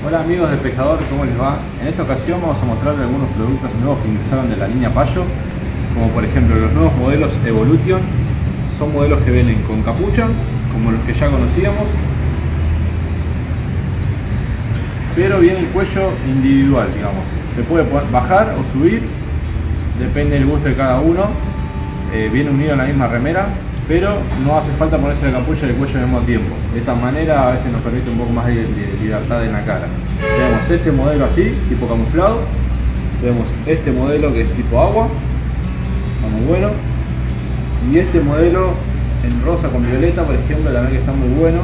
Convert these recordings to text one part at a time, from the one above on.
Hola amigos de Pescador, ¿cómo les va? En esta ocasión vamos a mostrarles algunos productos nuevos que ingresaron de la línea Payo, como por ejemplo los nuevos modelos Evolution. Son modelos que vienen con capucha, como los que ya conocíamos, pero viene el cuello individual, digamos. Se puede bajar o subir, depende del gusto de cada uno. Viene unido en la misma remera, pero no hace falta ponerse la capucha y el cuello al mismo tiempo. De esta manera a veces nos permite un poco más de libertad en la cara. Tenemos este modelo así, tipo camuflado. Tenemos este modelo que es tipo agua, está muy bueno. Y este modelo en rosa con violeta, por ejemplo, también que está muy bueno,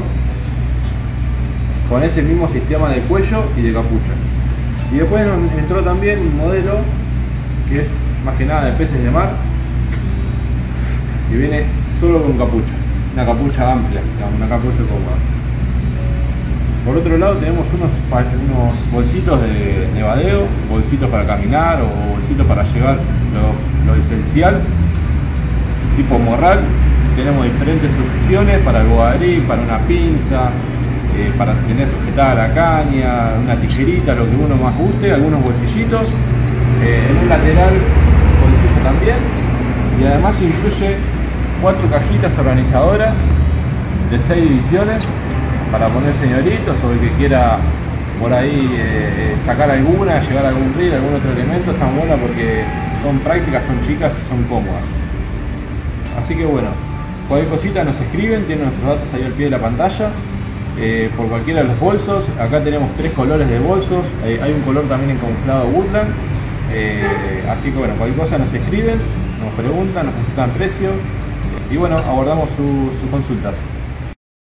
con ese mismo sistema de cuello y de capucha. Y después nos entró también un modelo que es más que nada de peces de mar, que viene solo con capucha, una capucha amplia, digamos, una capucha cómoda. Por otro lado tenemos unos bolsitos de badeo, bolsitos para caminar o bolsitos para llevar lo esencial, tipo morral. Tenemos diferentes sujeciones para el bogadrí, para una pinza, para tener sujetada la caña, una tijerita, lo que uno más guste, algunos bolsillitos, en un lateral bolsillo también, y además incluye 4 cajitas organizadoras de 6 divisiones para poner señoritos o el que quiera por ahí sacar alguna, llevar algún reel, algún otro elemento. Están buenas porque son prácticas, son chicas y son cómodas. Así que bueno, cualquier cosita nos escriben, tienen nuestros datos ahí al pie de la pantalla. Por cualquiera de los bolsos, acá tenemos 3 colores de bolsos, hay un color también en camuflado woodland. Así que bueno, cualquier cosa nos escriben, nos preguntan, nos consultan precio y bueno, abordamos sus consultas.